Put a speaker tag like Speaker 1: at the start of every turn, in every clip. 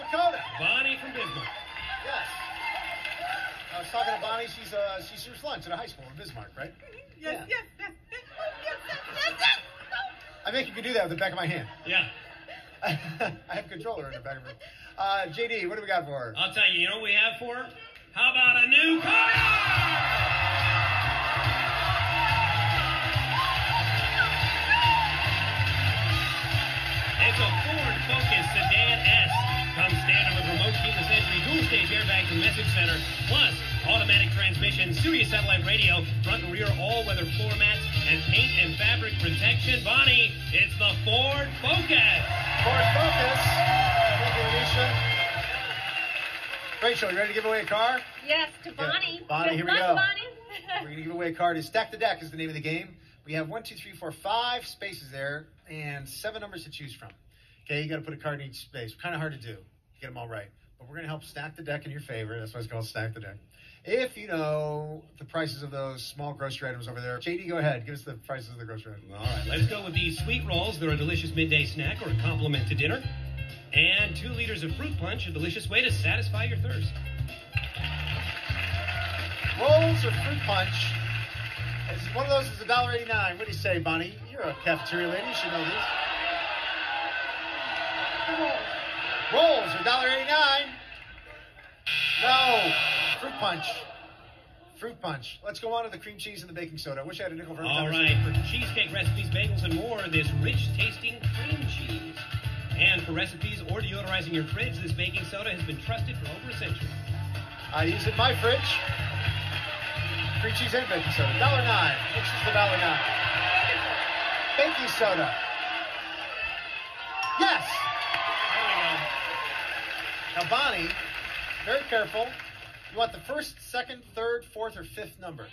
Speaker 1: Dakota.
Speaker 2: Bonnie from Bismarck.
Speaker 1: Yes. I was talking to Bonnie. She serves lunch at a high school in Bismarck, right?
Speaker 3: Yes,
Speaker 1: Yeah.
Speaker 3: yes.
Speaker 1: I think you can do that with the back of my hand.
Speaker 2: Yeah.
Speaker 1: I have a controller in the back of it. JD, what do we got for her?
Speaker 2: I'll tell you, you know what we have for her? How about a new car? It's a Ford Focus Sedan S. Comes standard with remote keyless entry, dual-stage airbags and message center, plus automatic transmission, Sirius satellite radio, front and rear all-weather floor mats, and paint and fabric protection. Bonnie, it's the Ford Focus.
Speaker 1: Ford Focus. Thank you, Alicia. Rachel, you ready to give away a car?
Speaker 3: Yes, to Bonnie.
Speaker 1: Bonnie, here we
Speaker 3: Good
Speaker 1: go.
Speaker 3: luck, Bonnie.
Speaker 1: We're going to give away a card. Stack the Deck is the name of the game. We have 1, 2, 3, 4, 5 spaces there and 7 numbers to choose from. Okay, you got to put a card in each space. Kind of hard to do. Get them all right. But we're going to help stack the deck in your favor. That's why it's called Stack the Deck. If you know the prices of those small grocery items over there, JD, go ahead. Give us the prices of the grocery items.
Speaker 2: All right, let's go with these sweet rolls. They're a delicious midday snack or a complement to dinner. And 2 liters of fruit punch, a delicious way to satisfy your thirst.
Speaker 1: Rolls or fruit punch. One of those is $1.89. What do you say, Bonnie? You're a cafeteria lady. You should know these. Rolls are $1.89. No. Fruit punch. Fruit punch. Let's go on to the cream cheese and the baking soda. I wish I had a nickel for every time
Speaker 2: All
Speaker 1: I
Speaker 2: right,
Speaker 1: said
Speaker 2: for cheesecake recipes, bagels, and more, this rich-tasting cream cheese. And for recipes or deodorizing your fridge, this baking soda has been trusted for over a century.
Speaker 1: I use it in my fridge. Cream cheese and baking soda. $1.09. Which is the $1.09? Baking soda. Yes.
Speaker 2: There we go.
Speaker 1: Now, Bonnie, very careful. You want the first, second, third, fourth, or fifth number?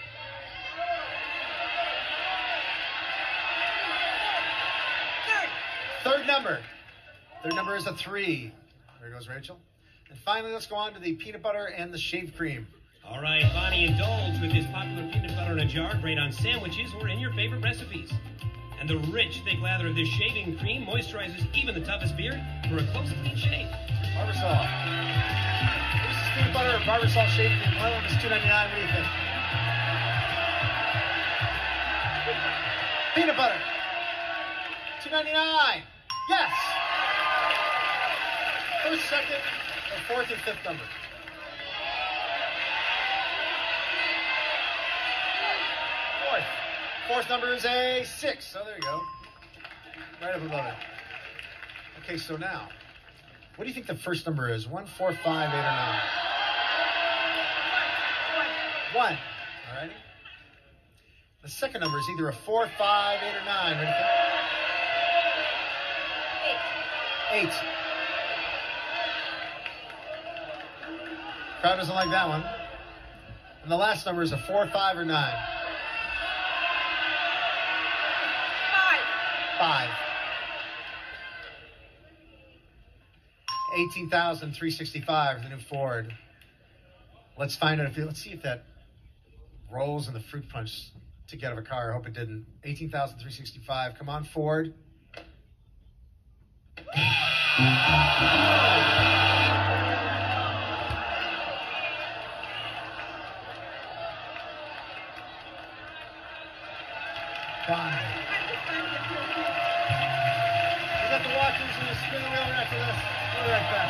Speaker 1: Third number. Third number is a 3. There goes Rachel. And finally, let's go on to the peanut butter and the shaved cream.
Speaker 2: All right, Bonnie, indulge with this popular peanut butter in a jar, great on sandwiches or in your favorite recipes. And the rich, thick lather of this shaving cream moisturizes even the toughest beard for a close, clean shave.
Speaker 1: Barbasol. This is peanut butter and Barbasol shaved cream. One of them is $2.99. What do you think? Peanut butter. $2.99. Yes. First, second, or fourth, or fifth number. Fourth. Fourth number is a 6. So there you go. Right up above it. Okay, so now, what do you think the first number is? 1, 4, 5, 8, or 9? 1. All righty. The second number is either a 4, 5, 8, or 9. Ready? 8. Crowd doesn't like that one. And the last number is a 4, 5, or 9. 5. 18,365 the new Ford. Let's find out let's see if that rolls in the fruit punch to get out of a car. I hope it didn't. 18,365. Come on, Ford. Bonnie. We got the walk-ins and the spin the wheel after this. We'll be right back.